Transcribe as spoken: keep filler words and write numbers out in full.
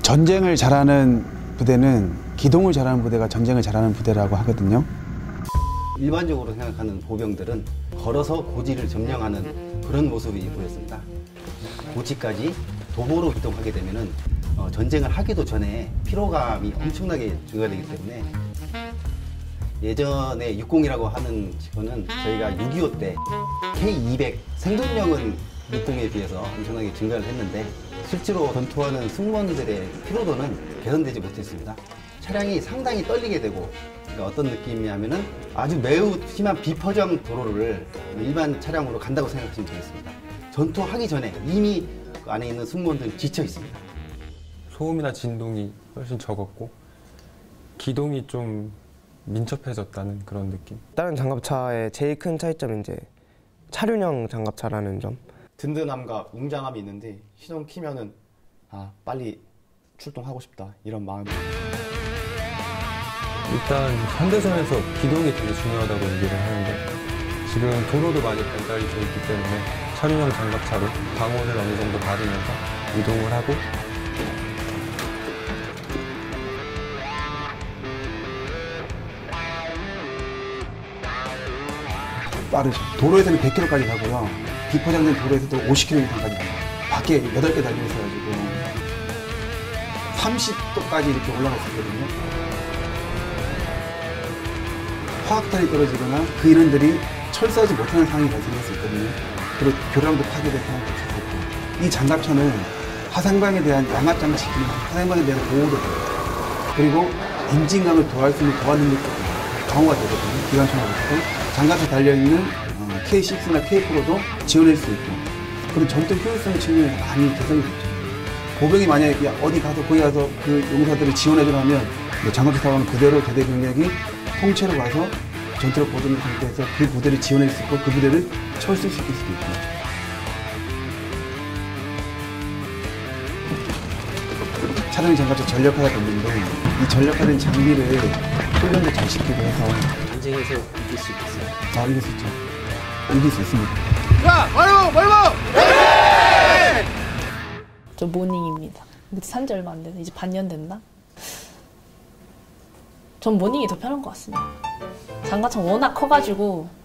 전쟁을 잘하는 부대는 기동을 잘하는 부대가 전쟁을 잘하는 부대라고 하거든요. 일반적으로 생각하는 보병들은 걸어서 고지를 점령하는 그런 모습이 보였습니다. 고지까지 도보로 이동하게 되면은 어, 전쟁을 하기도 전에 피로감이 엄청나게 증가되기 때문에 예전에 육공이라고 하는 직원은 저희가 육이오 때 케이 이백 생존력은 육공에 비해서 엄청나게 증가를 했는데 실제로 전투하는 승무원들의 피로도는 개선되지 못했습니다. 차량이 상당히 떨리게 되고 그러니까 어떤 느낌이냐면은 아주 매우 심한 비포장 도로를 일반 차량으로 간다고 생각하시면 되겠습니다. 전투하기 전에 이미 그 안에 있는 승무원들은 지쳐 있습니다. 소음이나 진동이 훨씬 적었고 기동이 좀 민첩해졌다는 그런 느낌. 다른 장갑차의 제일 큰 차이점은 이제 차륜형 장갑차라는 점. 든든함과 웅장함이 있는데 시동 키면은 아 빨리 출동하고 싶다 이런 마음이. 일단 현대선에서 기동이 되게 중요하다고 얘기를 하는데 지금 도로도 많이 발달이 되어 있기 때문에 차륜형 장갑차로 방어를 어느 정도 받으면서 이동을 하고 빠르죠. 도로에서는 백 킬로미터까지 가고요. 비포장된 도로에서도 오십 킬로미터 이상까지 가요. 밖에 여덟 개 달려 있어가지고 삼십 도까지 이렇게 올라갈 수 있거든요. 화학탄이 떨어지거나 그 인원들이 철수하지 못하는 상황이 발생할 수 있거든요. 그리고 교량도 파괴될 상황이 있을 수 있고 이 장갑차는 화상방에 대한 양압장치, 화상방에 대한 보호도 돼요. 그리고 엔진강을 도할 수 있는 도화 능력도 강화가 되거든요. 기관총으로부터. 장갑에 달려있는 케이 식스나 케이 포로도 지원할 수 있고 그런 전투 효율성 측면에서 많이 개선이 됐죠. 보병이 만약에 어디 가서 거기 가서 그 용사들을 지원해주려 하면 장갑차 타고는 그대로 대대 병력이 통째로 가서 전투력 보존 상태에서 그 부대를 지원할 수 있고 그 부대를 철수시킬 수도 있고. 차량 장갑차 전력화가 됐는데 이 전력화된 장비를 훈련도 잘 시키고 해서 전쟁에서 이길 수 있겠어요? 아, 이길 수 있죠. 이길 수 있습니다. 자, 말고, 말고! 네! 저 모닝입니다. 산지 얼마 안 돼서 이제 반년 됐나? 전 모닝이 더 편한 것 같습니다. 장갑차가 워낙 커가지고